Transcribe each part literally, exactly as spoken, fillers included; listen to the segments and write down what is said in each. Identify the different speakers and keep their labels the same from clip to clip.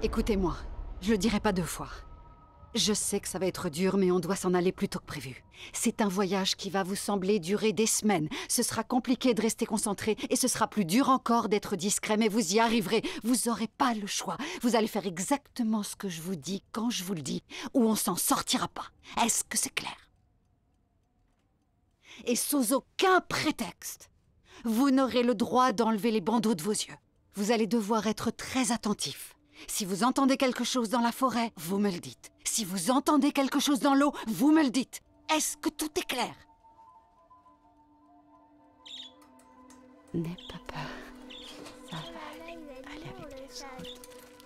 Speaker 1: Écoutez-moi, je le dirai pas deux fois. Je sais que ça va être dur, mais on doit s'en aller plus tôt que prévu. C'est un voyage qui va vous sembler durer des semaines. Ce sera compliqué de rester concentré, et ce sera plus dur encore d'être discret, mais vous y arriverez. Vous aurez pas le choix. Vous allez faire exactement ce que je vous dis quand je vous le dis, ou on s'en sortira pas. Est-ce que c'est clair? Et sous aucun prétexte, vous n'aurez le droit d'enlever les bandeaux de vos yeux. Vous allez devoir être très attentif. Si vous entendez quelque chose dans la forêt, vous me le dites. Si vous entendez quelque chose dans l'eau, vous me le dites. Est-ce que tout est clair? N'aie pas peur. Ça va aller. Allez avec les autres.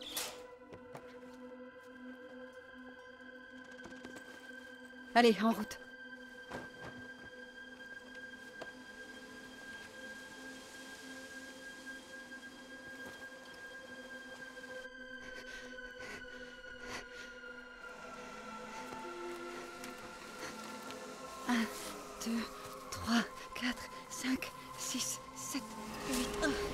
Speaker 1: Allez, en route. un, deux, trois, quatre, cinq, six, sept, huit...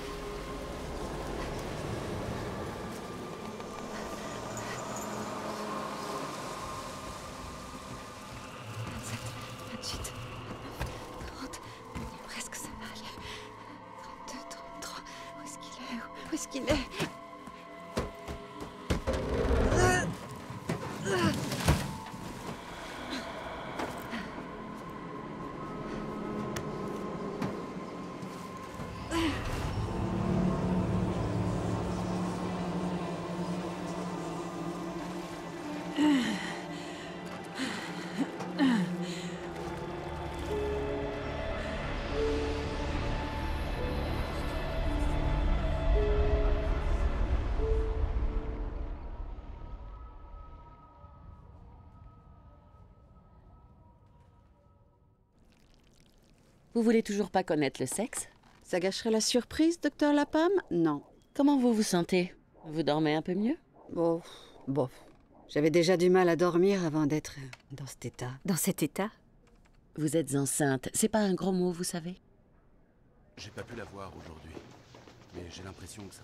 Speaker 1: vingt-sept, vingt-huit, vingt-neuf, trente... Presque ça va aller. trente-deux, trente-trois... Où est-ce qu'il est? Où est-ce qu'il est?
Speaker 2: Vous voulez toujours pas connaître le sexe?
Speaker 1: Ça gâcherait la surprise, docteur Lapham? Non.
Speaker 2: Comment vous vous sentez? Vous dormez un peu mieux?
Speaker 1: Bon, bon. J'avais déjà du mal à dormir avant d'être dans cet état.
Speaker 3: Dans cet état?
Speaker 2: Vous êtes enceinte. C'est pas un gros mot, vous savez?
Speaker 4: J'ai pas pu la voir aujourd'hui, mais j'ai l'impression que ça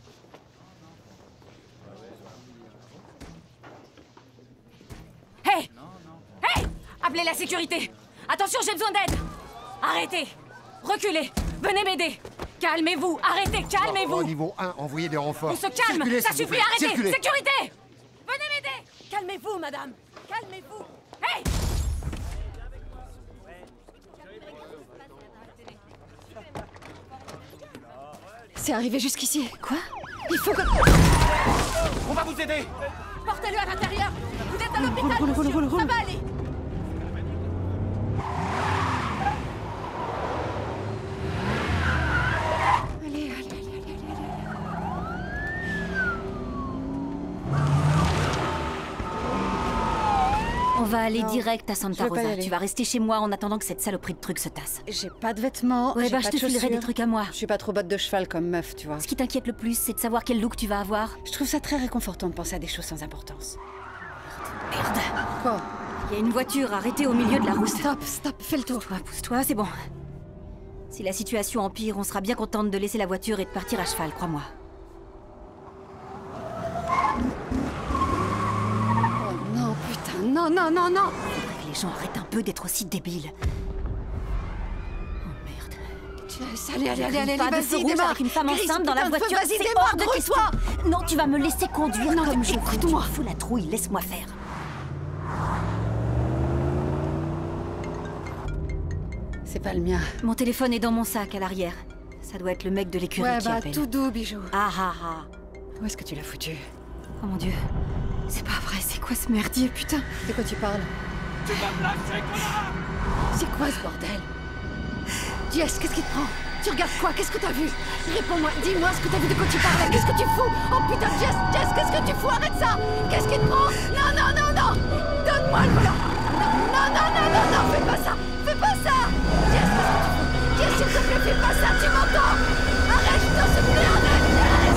Speaker 4: va.
Speaker 3: Hé! Hé! Appelez la sécurité! Attention, j'ai besoin d'aide! Arrêtez! Reculez! Venez m'aider! Calmez-vous! Arrêtez! Calmez-vous!
Speaker 5: Au niveau un, envoyez des renforts.
Speaker 3: On se calme!
Speaker 5: Circulez,
Speaker 3: Ça
Speaker 5: s'il vous
Speaker 3: suffit!
Speaker 5: plaît.
Speaker 3: Arrêtez!
Speaker 5: Circulez.
Speaker 3: Sécurité! Venez m'aider! Calmez-vous, madame! Calmez-vous! Hey!
Speaker 1: C'est arrivé jusqu'ici. Quoi? Il faut que...
Speaker 4: On va vous aider!
Speaker 3: Portez-le à l'intérieur! Vous êtes à l'hôpital,
Speaker 1: roule, roule,
Speaker 3: monsieur!
Speaker 1: roule, roule.
Speaker 3: Ça va aller!
Speaker 1: Allez, allez, allez, allez, allez.
Speaker 3: On va aller
Speaker 1: Non.
Speaker 3: direct à Santa
Speaker 1: Je veux pas y
Speaker 3: Rosa.
Speaker 1: aller.
Speaker 3: Tu vas rester chez moi en attendant que cette saloperie de truc se tasse.
Speaker 1: J'ai pas de vêtements.
Speaker 3: Ouais,
Speaker 1: j'ai
Speaker 3: bah
Speaker 1: pas
Speaker 3: je te
Speaker 1: de
Speaker 3: filerai
Speaker 1: chaussures.
Speaker 3: des trucs à moi.
Speaker 1: Je suis pas trop botte de cheval comme meuf, tu vois.
Speaker 3: Ce qui t'inquiète le plus, c'est de savoir quel look tu vas avoir.
Speaker 1: Je trouve ça très réconfortant de penser à des choses sans importance.
Speaker 3: Merde!
Speaker 1: Quoi?
Speaker 3: Il y a une voiture arrêtée au milieu de la route.
Speaker 1: Stop, stop, fais le tour.
Speaker 3: Pousse-toi, pousse-toi, c'est bon. Si la situation empire, on sera bien contente de laisser la voiture et de partir à cheval, crois-moi.
Speaker 1: Oh non, putain, non, non, non, non!
Speaker 3: Faudrait que les gens arrêtent un peu d'être aussi débiles. Oh merde.
Speaker 1: Jess, allez, allez, allez, allez,
Speaker 3: Pas de feu
Speaker 1: vas-y,
Speaker 3: rouge
Speaker 1: démarre!
Speaker 3: avec une femme
Speaker 1: Gris,
Speaker 3: enceinte dans la
Speaker 1: putain de feu,
Speaker 3: voiture,
Speaker 1: vas-y,
Speaker 3: c'est
Speaker 1: démarre,
Speaker 3: hors de
Speaker 1: grouille-toi!
Speaker 3: question. Non, tu vas me laisser conduire
Speaker 1: Non,
Speaker 3: comme je veux.
Speaker 1: écoute-moi.
Speaker 3: Tu me fous la trouille, laisse-moi faire.
Speaker 1: C'est pas le mien.
Speaker 3: Mon téléphone est dans mon sac à l'arrière. Ça doit être le mec de l'écurie
Speaker 1: Ouais,
Speaker 3: qui
Speaker 1: bah,
Speaker 3: appelle.
Speaker 1: tout doux, bijou.
Speaker 3: Ah ah ah.
Speaker 1: Où est-ce que tu l'as foutu?
Speaker 3: Oh mon dieu.
Speaker 1: C'est pas vrai, c'est quoi ce merdier, putain? De quoi tu parles?
Speaker 4: Tu vas me lâcher, connard!
Speaker 1: C'est quoi ce bordel? Jess, qu'est-ce qui te prend? Tu regardes quoi? Qu'est-ce que t'as vu? Réponds-moi, dis-moi ce que t'as vu, de quoi tu parlais. Qu'est-ce que tu fous? Oh putain, Jess, Jess, qu'est-ce que tu fous? Arrête ça! Qu'est-ce qui te prend? Non, non, non, non! Donne-moi le volant! Non, non, non, non, non, fais pas ça! Fais pas ça! Jess, qu'est-ce que tu fous? Jess, s'il te plaît, fais pas ça, tu m'entends? Arrête, je t'en supplie, arrête, Jess!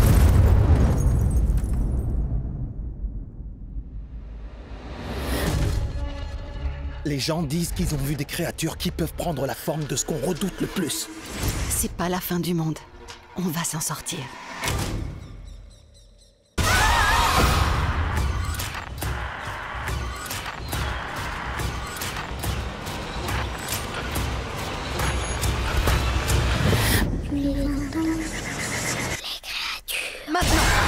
Speaker 6: Les gens disent qu'ils ont vu des créatures qui peuvent prendre la forme de ce qu'on redoute le plus.
Speaker 1: C'est pas la fin du monde. On va s'en sortir. maintenant.